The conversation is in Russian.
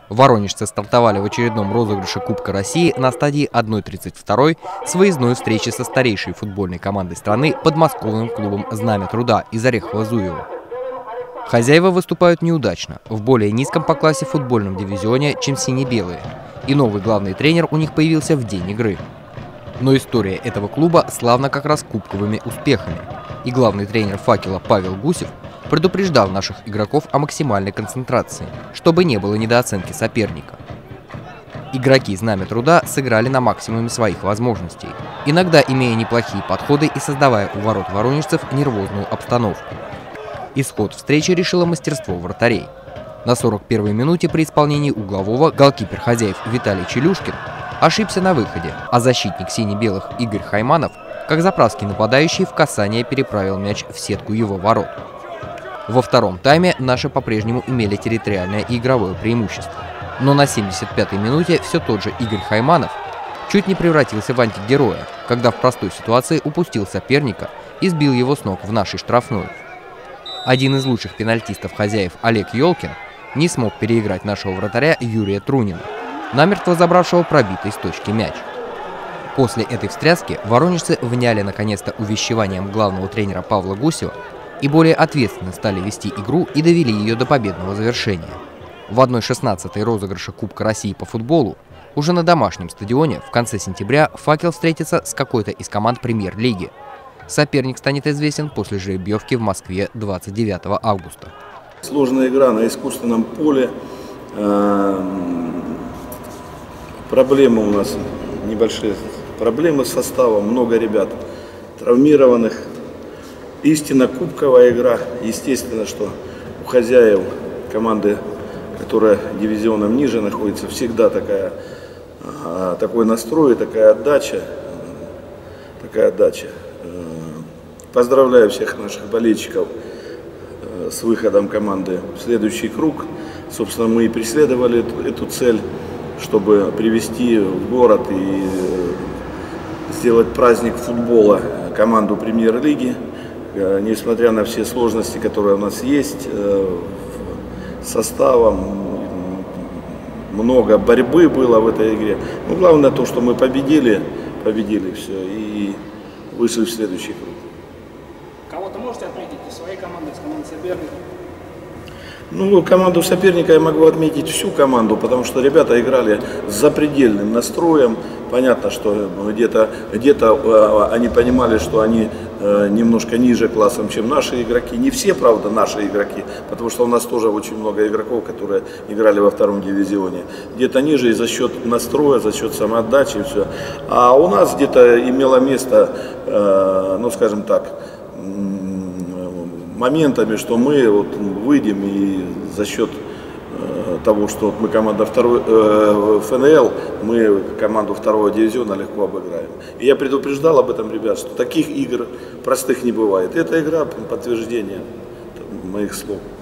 Воронежцы стартовали в очередном розыгрыше Кубка России на стадии 1/32 с выездной встречи со старейшей футбольной командой страны подмосковным клубом «Знамя труда» из Орехово-Зуева. Хозяева выступают неудачно, в более низком по классе футбольном дивизионе, чем сине-белые, и новый главный тренер у них появился в день игры. Но история этого клуба славна как раз кубковыми успехами, и главный тренер «Факела» Павел Гусев предупреждал наших игроков о максимальной концентрации, чтобы не было недооценки соперника. Игроки «Знамя труда» сыграли на максимуме своих возможностей, иногда имея неплохие подходы и создавая у ворот воронежцев нервозную обстановку. Исход встречи решило мастерство вратарей. На 41-й минуте при исполнении углового голкипер хозяев Виталий Челюшкин ошибся на выходе, а защитник сине-белых Игорь Хайманов, как заправский нападающий, в касание переправил мяч в сетку его ворот. Во втором тайме наши по-прежнему имели территориальное и игровое преимущество. Но на 75-й минуте все тот же Игорь Хайманов чуть не превратился в антигероя, когда в простой ситуации упустил соперника и сбил его с ног в нашей штрафной. Один из лучших пенальтистов хозяев Олег Ёлкин не смог переиграть нашего вратаря Юрия Трунина, намертво забравшего пробитый с точки мяч. После этой встряски воронежцы вняли наконец-то увещеванием главного тренера Павла Гусева и более ответственно стали вести игру и довели ее до победного завершения. В 1/16 розыгрыша Кубка России по футболу уже на домашнем стадионе в конце сентября «Факел» встретится с какой-то из команд премьер-лиги. Соперник станет известен после жеребьевки в Москве 29 августа. Сложная игра на искусственном поле. Проблемы у нас небольшие. Проблемы с составом, много ребят травмированных. Истинно кубковая игра. Естественно, что у хозяев команды, которая дивизионом ниже находится, всегда такой настрой, такая отдача. Поздравляю всех наших болельщиков с выходом команды в следующий круг. Собственно, мы и преследовали эту цель, чтобы привести в город и сделать праздник футбола команду премьер-лиги. Несмотря на все сложности, которые у нас есть с составом, много борьбы было в этой игре. Но главное то, что мы победили все и вышли в следующий круг. Кого-то можете отметить из своей команды, из команды соперника? Ну, команду соперника я могу отметить всю команду, потому что ребята играли с запредельным настроем. Понятно, что где-то они понимали, что они немножко ниже классом, чем наши игроки. Не все, правда, наши игроки, потому что у нас тоже очень много игроков, которые играли во втором дивизионе. Где-то ниже и за счет настроя, за счет самоотдачи и все. А у нас где-то имело место, ну, скажем так, моментами, что мы выйдем и за счет того, что мы команда ФНЛ, мы команду второго дивизиона легко обыграем. И я предупреждал об этом ребят, что таких игр простых не бывает. Эта игра подтверждение моих слов.